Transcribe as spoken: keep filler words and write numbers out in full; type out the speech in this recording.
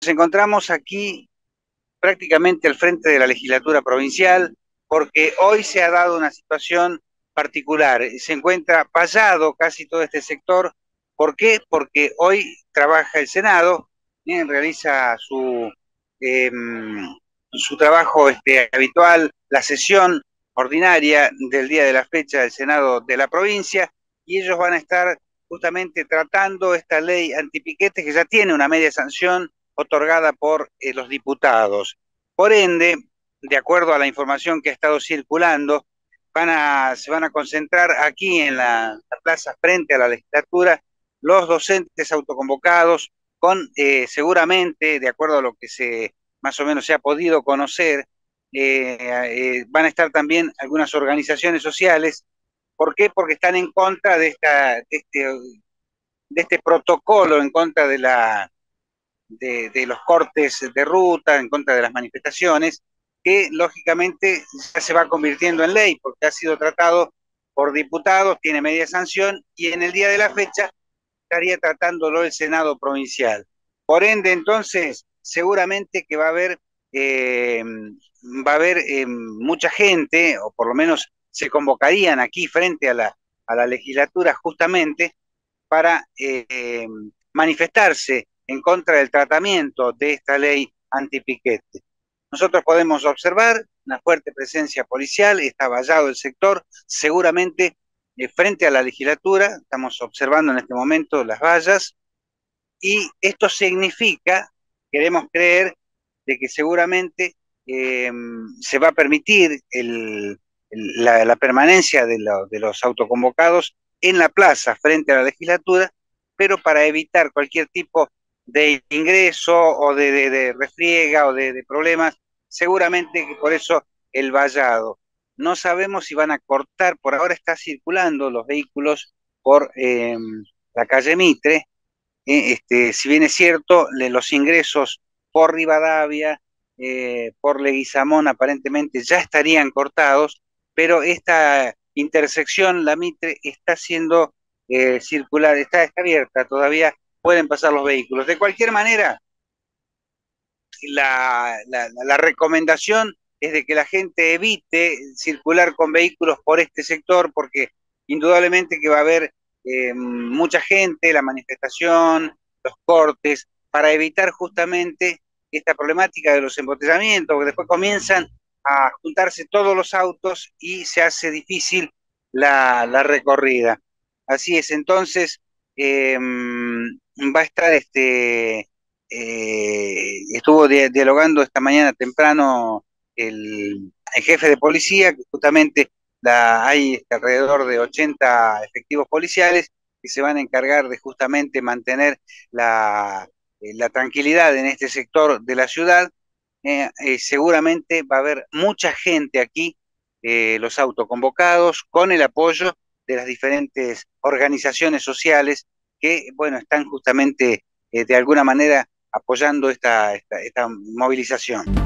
Nos encontramos aquí prácticamente al frente de la legislatura provincial porque hoy se ha dado una situación particular. Se encuentra vallado casi todo este sector. ¿Por qué? Porque hoy trabaja el Senado, eh, realiza su, eh, su trabajo este, habitual, la sesión ordinaria del día de la fecha del Senado de la provincia, y ellos van a estar justamente tratando esta ley antipiquetes que ya tiene una media sanción otorgada por eh, los diputados. Por ende, de acuerdo a la información que ha estado circulando, van a, se van a concentrar aquí en la, la plaza frente a la legislatura los docentes autoconvocados con eh, seguramente, de acuerdo a lo que se más o menos se ha podido conocer, eh, eh, van a estar también algunas organizaciones sociales. ¿Por qué? Porque están en contra de, esta, de, este, de este protocolo, en contra de la de, de los cortes de ruta, en contra de las manifestaciones, que lógicamente ya se va convirtiendo en ley, porque ha sido tratado por diputados, tiene media sanción, y en el día de la fecha estaría tratándolo el Senado provincial. Por ende, entonces, seguramente que va a haber, eh, va a haber eh, mucha gente, o por lo menos se convocarían aquí frente a la, a la legislatura justamente para eh, manifestarse en contra del tratamiento de esta ley antipiquete. Nosotros podemos observar una fuerte presencia policial, está vallado el sector, seguramente eh, frente a la legislatura, estamos observando en este momento las vallas, y esto significa, queremos creer, de que seguramente eh, se va a permitir el, el, la, la, permanencia de, lo, de los autoconvocados en la plaza frente a la legislatura, pero para evitar cualquier tipo de ingreso o de, de, de refriega o de, de problemas, seguramente que por eso el vallado. No sabemos si van a cortar, por ahora está circulando los vehículos por eh, la calle Mitre, eh, este, si bien es cierto, le, los ingresos por Rivadavia, eh, por Leguizamón aparentemente ya estarían cortados, pero esta intersección, la Mitre, está siendo eh, circular, está, está abierta, todavía pueden pasar los vehículos. De cualquier manera, la, la, la recomendación es de que la gente evite circular con vehículos por este sector, porque indudablemente que va a haber eh, mucha gente, la manifestación, los cortes, para evitar justamente esta problemática de los embotellamientos, porque después comienzan a juntarse todos los autos y se hace difícil la, la recorrida. Así es, entonces eh, va a estar este eh, estuvo di dialogando esta mañana temprano el, el, jefe de policía, que justamente la, hay alrededor de ochenta efectivos policiales que se van a encargar de justamente mantener la, eh, la tranquilidad en este sector de la ciudad. Eh, eh, seguramente va a haber mucha gente aquí, eh, los autoconvocados, con el apoyo de las diferentes organizaciones sociales que, bueno, están justamente eh, de alguna manera apoyando esta, esta, esta movilización.